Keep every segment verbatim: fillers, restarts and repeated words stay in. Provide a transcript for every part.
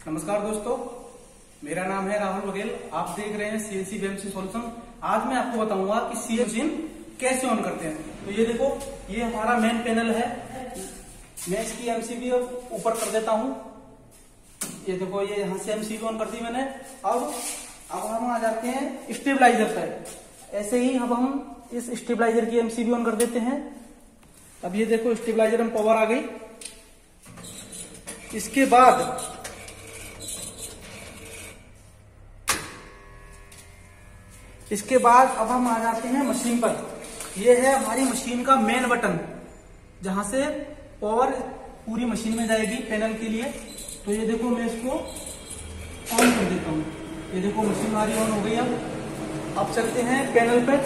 नमस्कार दोस्तों, मेरा नाम है राहुल बघेल। आप देख रहे हैं सीएनसी बीएमसी सॉल्यूशन। आज मैं आपको बताऊंगा कि सी मशीन कैसे ऑन करते हैं। तो ये देखो, ये हमारा मेन पैनल है। मैं इसकी एमसीबी ऊपर कर देता हूं। ये देखो, ये यहां से एमसीबी ऑन कर दी मैंने। अब अब हम आ जाते हैं स्टेबलाइजर पे। ऐसे ही अब हम इस स्टेबलाइजर की एमसीबी ऑन कर देते हैं। अब ये देखो, स्टेबलाइजर में पावर आ गई। इसके बाद इसके बाद अब हम आ जाते हैं मशीन पर। यह है हमारी मशीन का मेन बटन, जहां से पावर पूरी मशीन में जाएगी पैनल के लिए। तो ये देखो, मैं इसको ऑन कर देता हूं। ये देखो, मशीन हमारी ऑन हो गई। अब अब चलते हैं पैनल पे।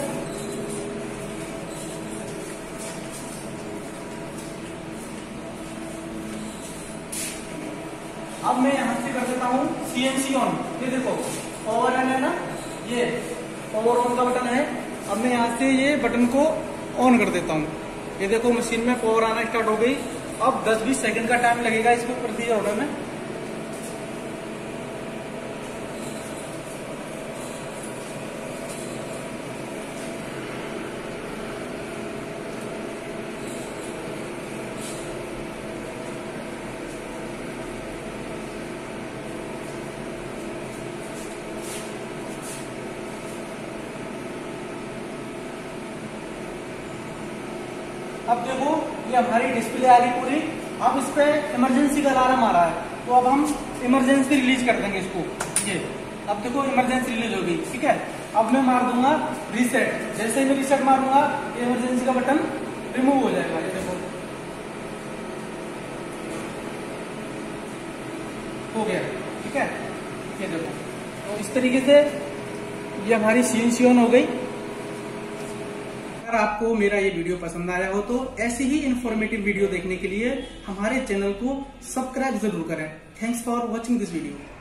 अब मैं यहां से कर देता हूं सीएनसी ऑन। ये देखो, पावर ऑन है ना, ये पावर ऑन का बटन है। अब मैं यहां से ये बटन को ऑन कर देता हूं। ये देखो, मशीन में पावर आना स्टार्ट हो गई। अब दस बीस सेकंड का टाइम लगेगा इसको प्रोसीजर होने में। अब देखो, ये हमारी डिस्प्ले आ गई पूरी। अब इस पे इमरजेंसी का अलार्म आ रहा है, तो अब हम इमरजेंसी रिलीज कर देंगे इसको। ये अब देखो, इमरजेंसी रिलीज हो गई। ठीक है, अब मैं मार दूंगा रीसेट। जैसे ही मैं रीसेट मारूंगा, ये इमरजेंसी का बटन रिमूव हो जाएगा। ये देखो, हो गया। ठीक है, ये देखो, तो इस तरीके से ये हमारी सीएनसी ऑन हो गई। अगर आपको मेरा ये वीडियो पसंद आया हो तो ऐसी ही इंफॉर्मेटिव वीडियो देखने के लिए हमारे चैनल को सब्सक्राइब जरूर करें। Thanks for watching this video.